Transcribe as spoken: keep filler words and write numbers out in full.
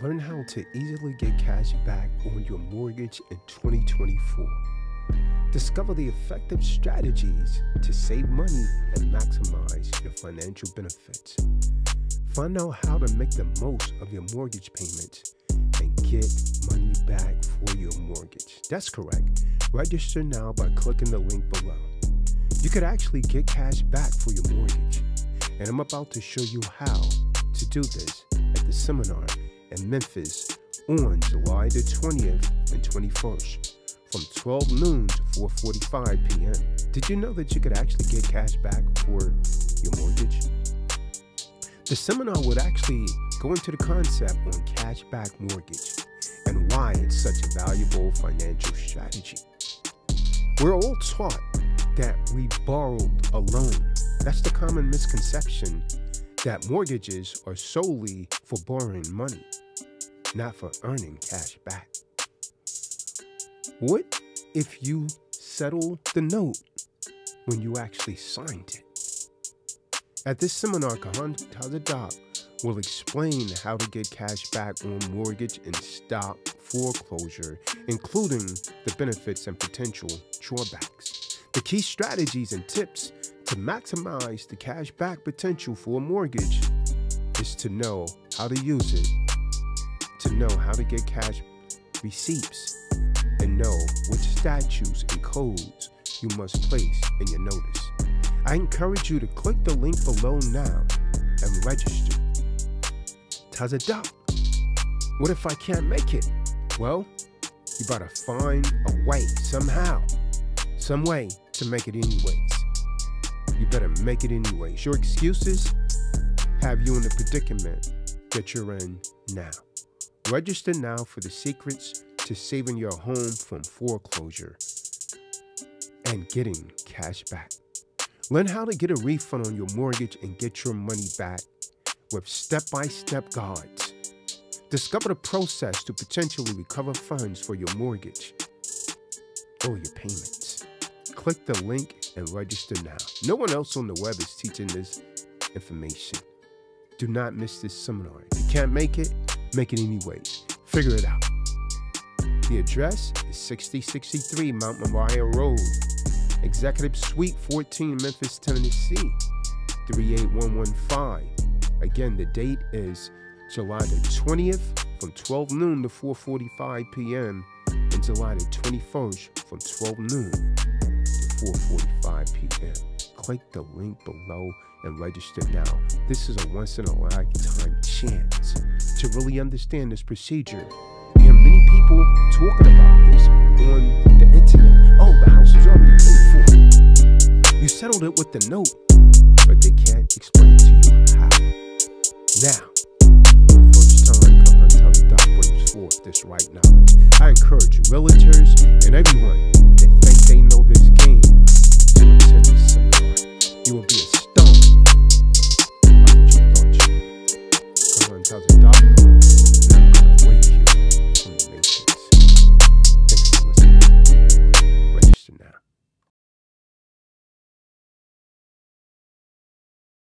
Learn how to easily get cash back on your mortgage in twenty twenty-four. Discover the effective strategies to save money and maximize your financial benefits. Find out how to make the most of your mortgage payments and get money back for your mortgage. That's correct. Register now by clicking the link below. You could actually get cash back for your mortgage. And I'm about to show you how to do this at the seminar in Memphis on July the twentieth and twenty-first from twelve noon to four forty-five p m Did you know that you could actually get cash back for your mortgage? The seminar would actually go into the concept on cashback mortgage and why it's such a valuable financial strategy. We're all taught that we borrowed a loan. That's the common misconception, that mortgages are solely for borrowing money, not for earning cash back. What if you settle the note when you actually signed it? At this seminar, Kahan Tazadak will explain how to get cash back on mortgage and stop foreclosure, including the benefits and potential drawbacks. The key strategies and tips to maximize the cash back potential for a mortgage is to know how to use it, to know how to get cash receipts, and know which statutes and codes you must place in your notice. I encourage you to click the link below now and register. Tazadak, what if I can't make it? Well, you gotta find a way, somehow, some way to make it anyways. You better make it anyways. Your excuses have you in the predicament that you're in now. Register now for the secrets to saving your home from foreclosure and getting cash back. Learn how to get a refund on your mortgage and get your money back with step-by-step guides. Discover the process to potentially recover funds for your mortgage or your payments. Click the link and register now. No one else on the web is teaching this information. Do not miss this seminar. If you can't make it, make it anyways. Figure it out. The address is sixty sixty-three Mount Moriah Road, Executive Suite fourteen, Memphis, Tennessee, three eight one one five. Again, the date is July the twentieth from twelve noon to four forty-five p m and July the twenty-first from twelve noon to four forty-five p m Click the link below and register now. This is a once-in-a-lifetime chance to really understand this procedure. You hear many people talking about this on the internet. Oh, the house is already paid for. You settled it with the note, but they can't explain to you how. Now, for the first time, Kahan Tazadak brings forth this right knowledge. I encourage realtors and everyone that think they know this game to attend this seminar. You will be astounded by what you thought you knew. Kahan Tazadak.